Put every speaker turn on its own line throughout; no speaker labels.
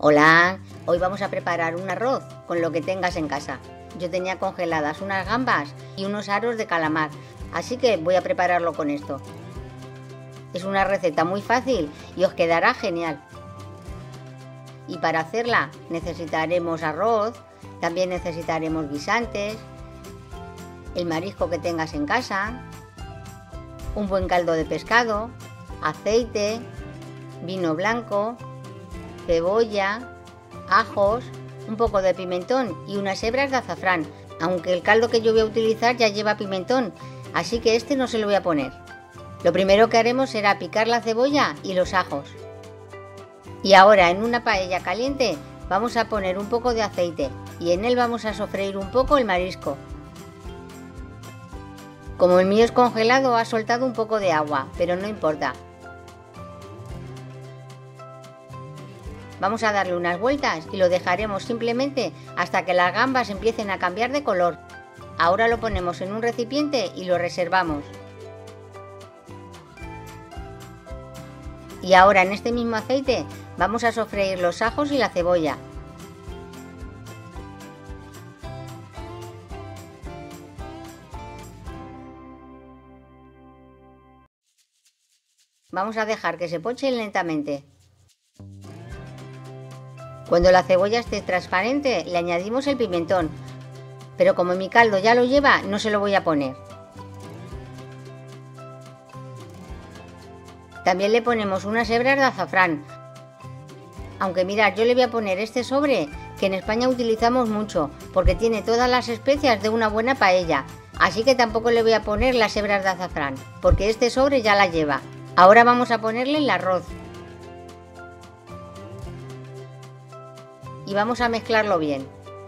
Hola, hoy vamos a preparar un arroz con lo que tengas en casa. Yo tenía congeladas unas gambas y unos aros de calamar, así que voy a prepararlo con esto. Es una receta muy fácil y os quedará genial. Y para hacerla necesitaremos arroz, también necesitaremos guisantes, el marisco que tengas en casa, un buen caldo de pescado, aceite, vino blanco, cebolla, ajos, un poco de pimentón y unas hebras de azafrán, aunque el caldo que yo voy a utilizar ya lleva pimentón, así que este no se lo voy a poner. Lo primero que haremos será picar la cebolla y los ajos. Y ahora en una paella caliente vamos a poner un poco de aceite y en él vamos a sofreír un poco el marisco. Como el mío es congelado ha soltado un poco de agua, pero no importa. Vamos a darle unas vueltas y lo dejaremos simplemente hasta que las gambas empiecen a cambiar de color. Ahora lo ponemos en un recipiente y lo reservamos. Y ahora en este mismo aceite vamos a sofreír los ajos y la cebolla. Vamos a dejar que se pochen lentamente. Cuando la cebolla esté transparente le añadimos el pimentón, pero como mi caldo ya lo lleva no se lo voy a poner. También le ponemos unas hebras de azafrán, aunque mirad, yo le voy a poner este sobre que en España utilizamos mucho porque tiene todas las especias de una buena paella, así que tampoco le voy a poner las hebras de azafrán porque este sobre ya la lleva. Ahora vamos a ponerle el arroz. Y vamos a mezclarlo bien.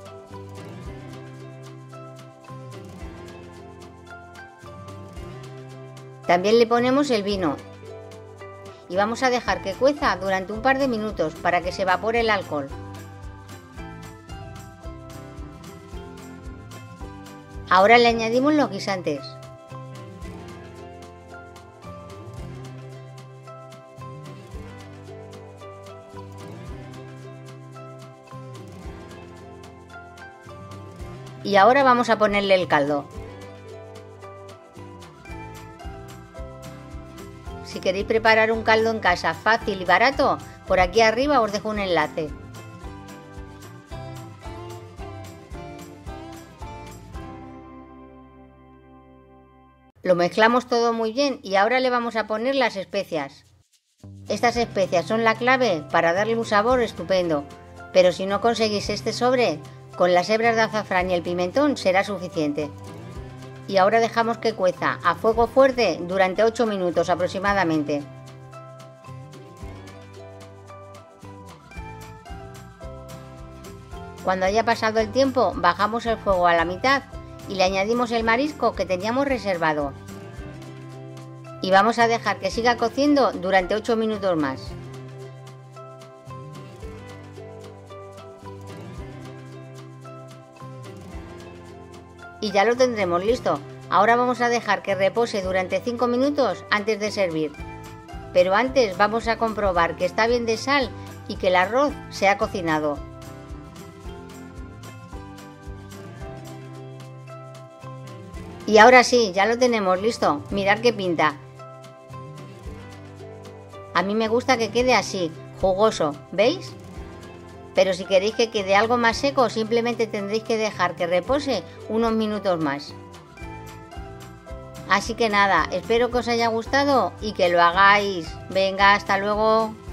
También le ponemos el vino y vamos a dejar que cueza durante un par de minutos para que se evapore el alcohol. Ahora le añadimos los guisantes. Y ahora vamos a ponerle el caldo. Si queréis preparar un caldo en casa fácil y barato, por aquí arriba os dejo un enlace. Lo mezclamos todo muy bien y ahora le vamos a poner las especias. Estas especias son la clave para darle un sabor estupendo, pero si no conseguís este sobre, con las hebras de azafrán y el pimentón será suficiente. Y ahora dejamos que cueza a fuego fuerte durante 8 minutos aproximadamente. Cuando haya pasado el tiempo, bajamos el fuego a la mitad y le añadimos el marisco que teníamos reservado. Y vamos a dejar que siga cociendo durante 8 minutos más. Y ya lo tendremos listo. Ahora vamos a dejar que repose durante 5 minutos antes de servir. Pero antes vamos a comprobar que está bien de sal y que el arroz se ha cocinado. Y ahora sí, ya lo tenemos listo. Mirad qué pinta. A mí me gusta que quede así, jugoso, ¿veis? Pero si queréis que quede algo más seco, simplemente tendréis que dejar que repose unos minutos más. Así que nada, espero que os haya gustado y que lo hagáis. Venga, hasta luego.